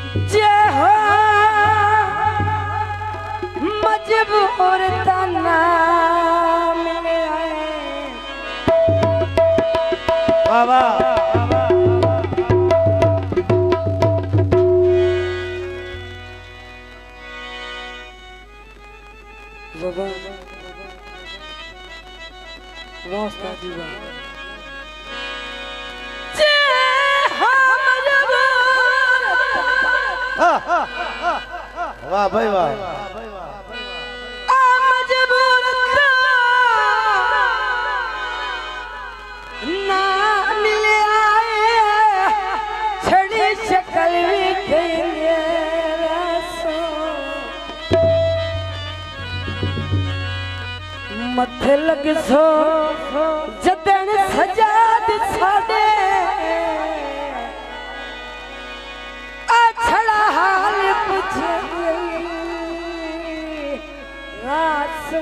जे हो मजबूर तना मिले बाबा बाबा रास्ता जीवा जे हम वाह भाई वाह मजबूर ना मिले आए छड़ी शक्ल भी खेले मथे लग सो जदन सजाद सादे अछड़ा हाल पूछे रासो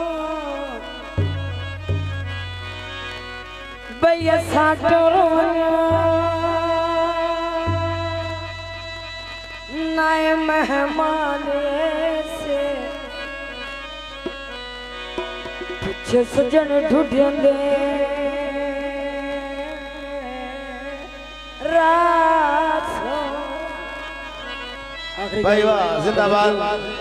भैया साटो नए मेहमान से पीछे सजन ढूंढे रासो भाई वाह जिंदाबाद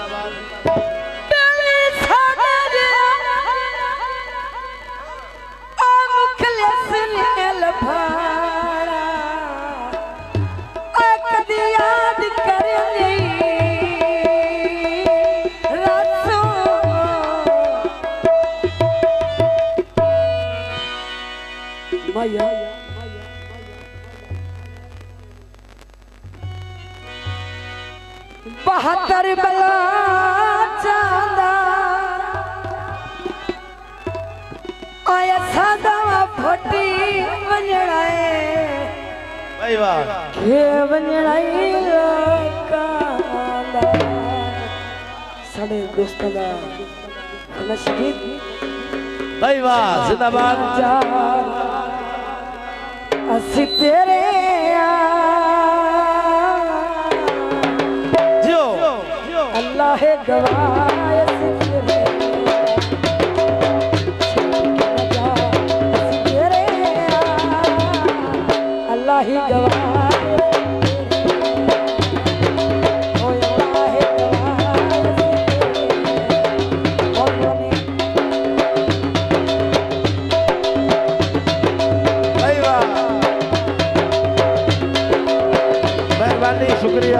माया बहत्तर बला चांदा आया सादा फोटी वंजड़ाए भाई वाह के वंजड़ाई कांदा साडे दोस्तों दा नशीब भाई वाह जिंदाबाद असी तेरे जियो अल्लाह है गवाह असी तेरे अल्लाह ही गवाह शुक्रिया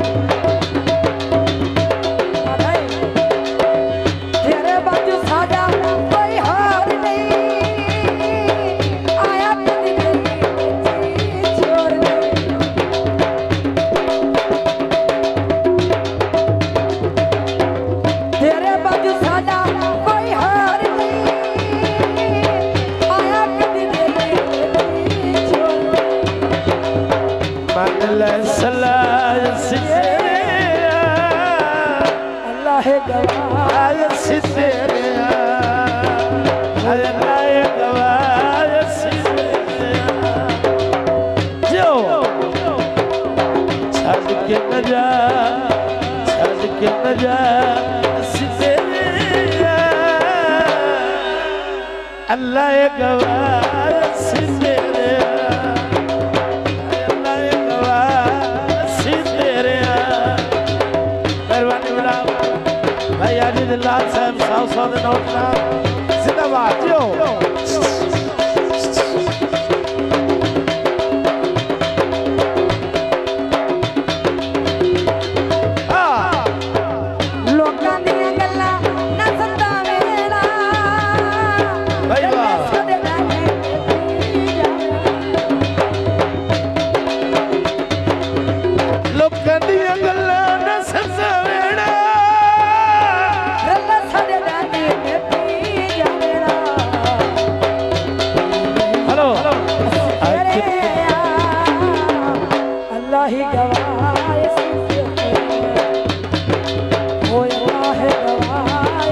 तेरे बाजू साजा कोई हार नहीं आया छोड़ दे तेरे बाजू साजा कोई हार नहीं आया छोड़ दे मान ले अल्लाह है गवाह सितेरे अल्लाह है गवाह सितेरे जो छड़ के न जा सितेरे अल्लाह है गवाह सितेरे भाई आदिलाल साहब 100 के नोट ना जिंदाबाद जो लोकां दी गल्लां ना संदा वेड़ा भाई वाह लोकां दी गल्लां ना संदा वेड़ा हेलो अल्लाह ही गवाह हो अल्लाह है गवाह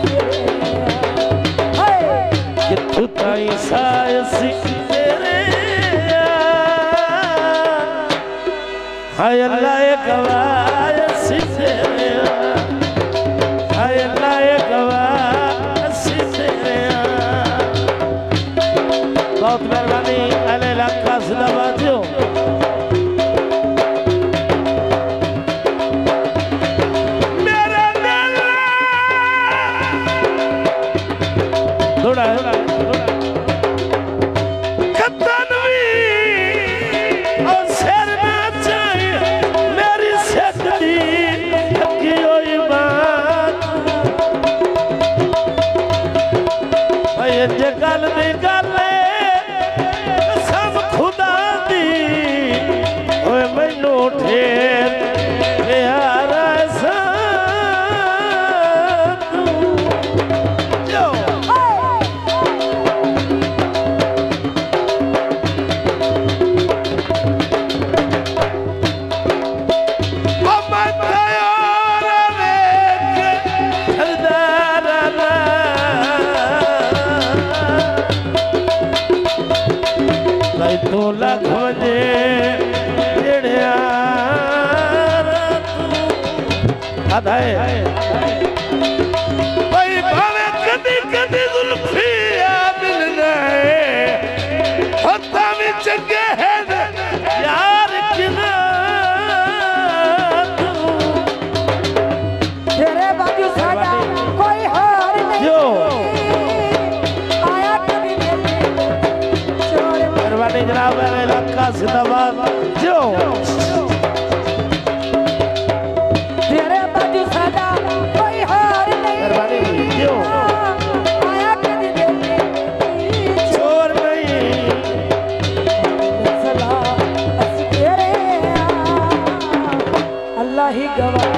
कित्थू ताई सायसी तेरे हाय अल्लाह गवाह सीधे हाय अल्लाह गवाह सीधे बहुत मेहरबानी अले इलाका जिंदाबादियों थोड़ा गल दी गल सब खुदा दी ओए मैनू ठेर प्यारा सा जो तू लख वजे चिड़िया अदाए भाई भावे कदी कदी जुल्फी मिल जाए हत्ता भी चंगे है यार किना तेरे बाजू सादा कोई हार नहीं आया कभी मेरे जनाब इलाका जिंदाबाद जो तेरे बाजू सादा कोई हार नहीं जो आया कभी छोर नहीं सलाह तेरे अल्लाह ही गवाह